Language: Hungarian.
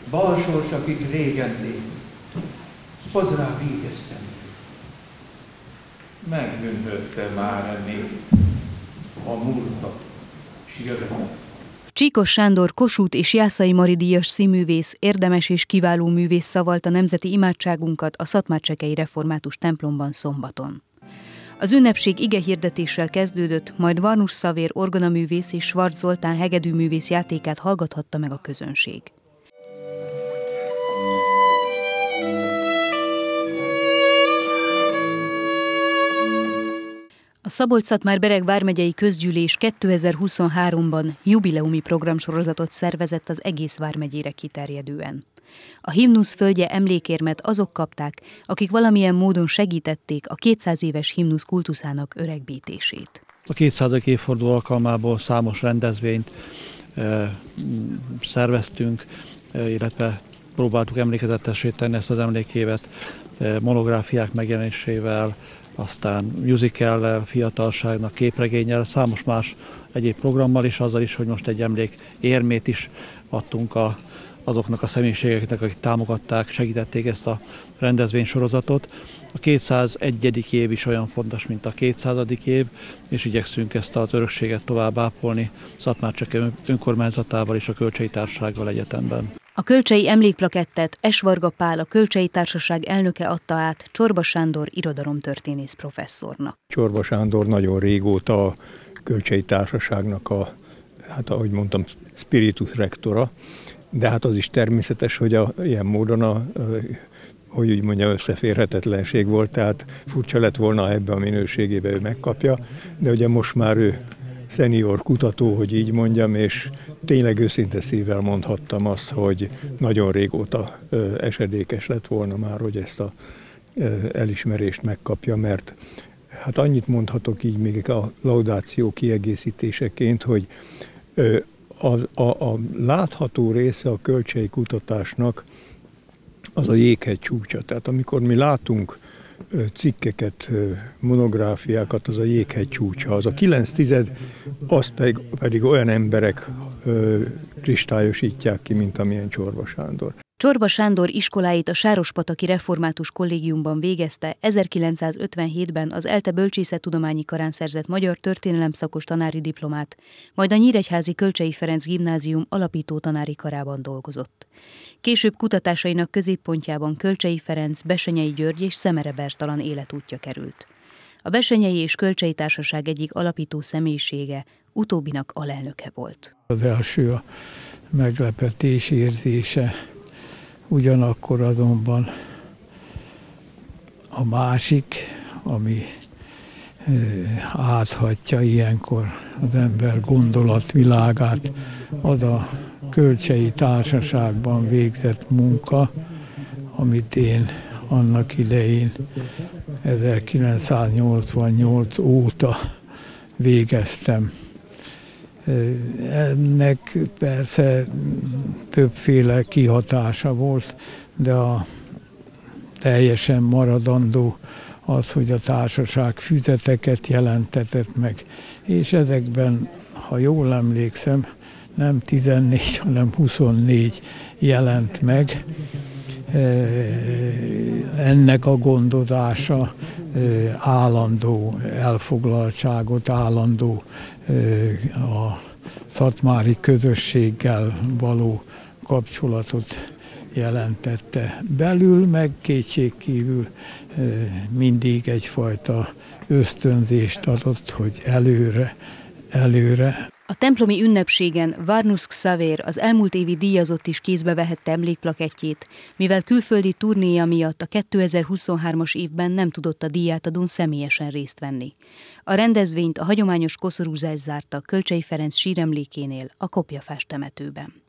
balsors, akik régen lép, hozz rá végeztem. Megbűnhötte már ennél a múltat, s jövőt. Csíkos Sándor Kossuth és Jászai Mari díjas színművész, érdemes és kiváló művész szavalta nemzeti imádságunkat a szatmárcsekei református templomban szombaton. Az ünnepség igehirdetéssel kezdődött, majd Varnus Szavér orgonaművész és Schwarz Zoltán hegedűművész játékát hallgathatta meg a közönség. A Szabolcs-Szatmár-Bereg vármegyei közgyűlés 2023-ban jubileumi programsorozatot szervezett az egész vármegyére kiterjedően. A himnusz földje emlékérmet azok kapták, akik valamilyen módon segítették a 200 éves himnusz kultuszának öregbítését. A 200. évforduló alkalmából számos rendezvényt szerveztünk, illetve próbáltuk emlékezetessé tenni ezt az emlékévet monográfiák megjelenésével, aztán musicallel, fiatalságnak, képregénnyel, számos más egyéb programmal, és azzal is, hogy most egy emlékérmét is adtunk azoknak a személyiségeknek, akik támogatták, segítették ezt a rendezvénysorozatot. A 201. év is olyan fontos, mint a 200. év, és igyekszünk ezt az örökséget tovább ápolni Szatmárcseke önkormányzatával és a Kölcsei Társasággal egyetemben. A kölcsei emlékplakettet S. Varga Pál, a Kölcsei Társaság elnöke adta át Csorba Sándor irodalomtörténész professzornak. Csorba Sándor nagyon régóta a Kölcsei Társaságnak ahogy mondtam, spiritus rectora, de hát az is természetes, hogy ilyen módon hogy úgy mondja, összeférhetetlenség volt, tehát furcsa lett volna, ebbe a minőségébe ő megkapja, de ugye most már ő szenior kutató, hogy így mondjam, és tényleg őszinte szívvel mondhattam azt, hogy nagyon régóta esedékes lett volna már, hogy ezt az elismerést megkapja, mert hát annyit mondhatok így még a laudáció kiegészítéseként, hogy a látható része a kölcsei kutatásnak az a jéghegy csúcsa. Tehát amikor mi látunk cikkeket, monográfiákat, az a jéghegy csúcsa. Az a 9/10, azt pedig olyan emberek kristályosítják ki, mint amilyen Csorba Sándor. Csorba Sándor iskoláit a Sárospataki Református Kollégiumban végezte, 1957-ben az ELTE Bölcsészettudományi Karán szerzett magyar történelemszakos tanári diplomát, majd a Nyíregyházi Kölcsei Ferenc Gimnázium alapító tanári karában dolgozott. Később kutatásainak középpontjában Kölcsei Ferenc, Bessenyei György és Szemere Bertalan életútja került. A Bessenyei és Kölcsei Társaság egyik alapító személyisége, utóbbinak alelnöke volt. Az első a meglepetés érzése, ugyanakkor azonban a másik, ami áthatja ilyenkor az ember gondolatvilágát, az a Kölcsei Társaságban végzett munka, amit én annak idején 1988 óta végeztem. Ennek persze többféle kihatása volt, de a teljesen maradandó az, hogy a társaság füzeteket jelentetett meg, és ezekben, ha jól emlékszem, nem 14, hanem 24 jelent meg. Ennek a gondozása állandó elfoglaltságot, állandó a szatmári közösséggel való kapcsolatot jelentette. Belül meg kétségkívül mindig egyfajta ösztönzést adott, hogy előre. A templomi ünnepségen Varnus Szavér, az elmúlt évi díjazott is kézbe vehette emlékplakettjét, mivel külföldi turnéja miatt a 2023-as évben nem tudott a díjátadón személyesen részt venni. A rendezvényt a hagyományos koszorúzás zárta Kölcsei Ferenc síremlékénél, a Kopjafás temetőben.